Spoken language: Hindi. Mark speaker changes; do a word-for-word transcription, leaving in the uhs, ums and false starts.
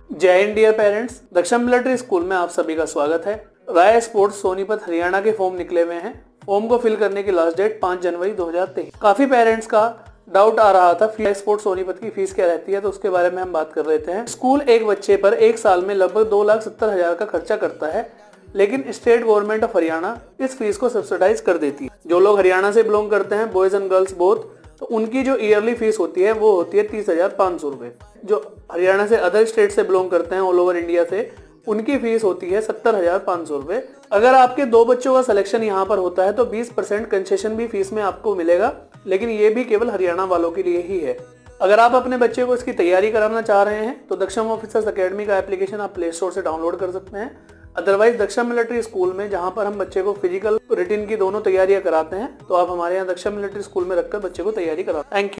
Speaker 1: जय हिंद dear parents, Daksham military school में आप सभी का स्वागत है। राय स्पोर्ट्स सोनीपत हरियाणा के फॉर्म निकले हुए हैं। फॉर्म को फिल करने की लास्ट डेट पाँच जनवरी दो हज़ार तेईस। काफी पेरेंट्स का डाउट आ रहा था राय स्पोर्ट्स सोनीपत की फीस क्या रहती है, तो उसके बारे में हम बात कर रहे थे। स्कूल एक बच्चे पर एक साल में लगभग दो लाख सत्तर हजार का खर्चा करता है, लेकिन स्टेट गवर्नमेंट ऑफ हरियाणा इस फीस को सब्सिडाइज कर देती है। जो लोग हरियाणा से बिलोंग करते हैं, बॉयज एंड गर्ल्स बोथ, तो उनकी जो ईयरली फीस होती है वो होती है तीस हजार पाँच सौ रुपए। जो हरियाणा से अदर स्टेट से बिलोंग करते हैं, ऑल ओवर इंडिया से, उनकी फीस होती है सत्तर हजार पाँच सौ रुपए। अगर आपके दो बच्चों का सिलेक्शन यहाँ पर होता है तो बीस परसेंट कंसेशन भी फीस में आपको मिलेगा, लेकिन ये भी केवल हरियाणा वालों के लिए ही है। अगर आप अपने बच्चे को इसकी तैयारी कराना चाह रहे हैं तो दक्षम ऑफिसर्स अकेडमी का एप्लीकेशन आप प्ले स्टोर से डाउनलोड कर सकते हैं। अदरवाइज दक्षम मिलिट्री स्कूल में, जहां पर हम बच्चे को फिजिकल रिटिन की दोनों तैयारियां कराते हैं, तो आप हमारे यहाँ दक्षम मिलिट्री स्कूल में रखकर बच्चे को तैयारी कराते हैं। Thank you.